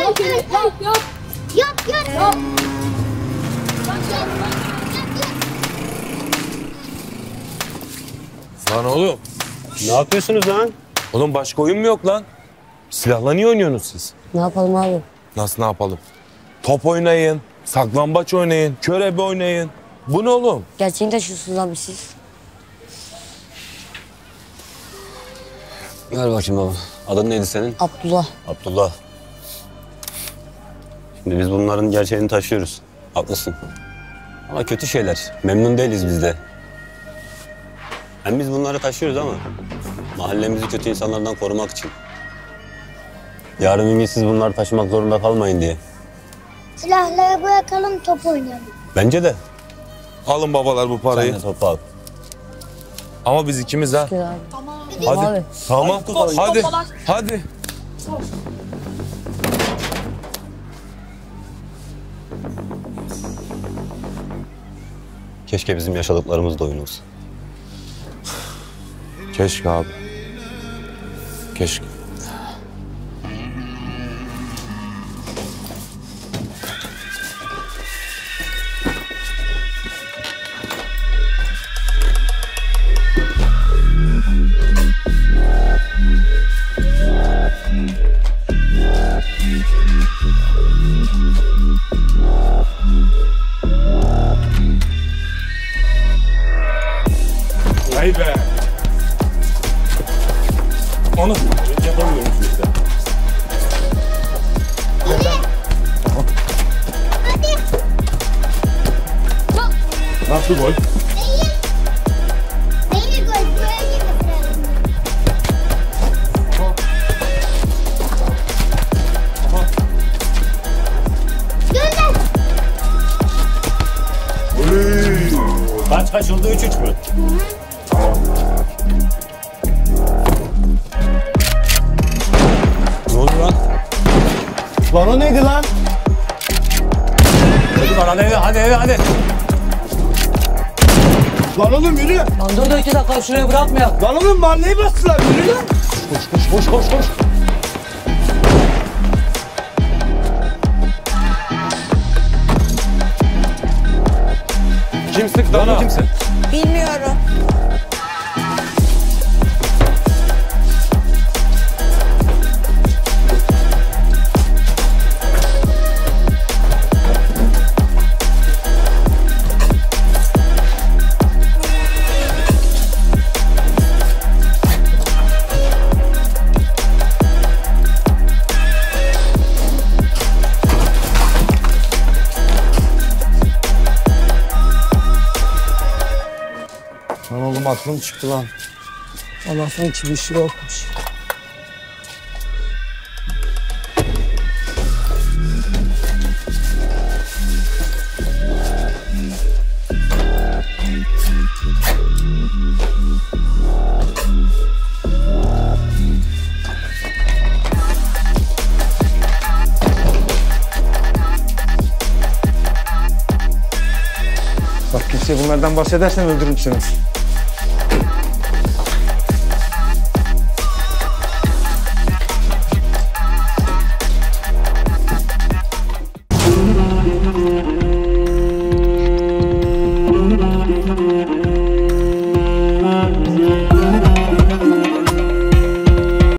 Yok. Lan oğlum. Ne yapıyorsunuz lan? Oğlum başka oyun mu yok lan? Silahla niye oynuyorsunuz siz? Ne yapalım abi? Nasıl ne yapalım? Top oynayın, saklambaç oynayın, körebe oynayın. Bu ne oğlum? Gerçeğini taşıyorsunuz abi siz. Ver bakayım baba. Adın neydi senin? Abdullah. Abdullah. Şimdi biz bunların gerçeğini taşıyoruz. Haklısın. Ama kötü şeyler. Memnun değiliz biz de. Hem biz bunları taşıyoruz ama mahallemizi kötü insanlardan korumak için. Yarın bir gün siz bunları taşımak zorunda kalmayın diye. Silahları bırakalım, top oynayalım. Bence de. Alın babalar bu parayı. Sen de topu al. Ama biz ikimiz ha. Gel abi. Hadi. Abi. Tamam. Hadi. Hadi. Keşke bizim yaşadıklarımız da oyun olsa. Keşke abi. Keşke. Vay be. Onu yapamıyorum işte. Nasıl gol? Değil gol, buraya getirelim. Gönder. Kaç kaçıldı? 3-3 mü? Ne oldu lan? Lan o neydi lan? Hadi eve, hadi eve, hadi. Lan oğlum yürü. Lan dur da 2 dakika şuraya bırakmayalım. Lan oğlum mahalleyi bastılar, yürü lan. Koş. Kim sıktı lan? Kimsin? Bilmiyorum. Lan oğlum aklım çıktı lan. Allah'tan hiçbir şey yokmuş. Bak kimseye bunlardan bahsedersen öldürürüm seni.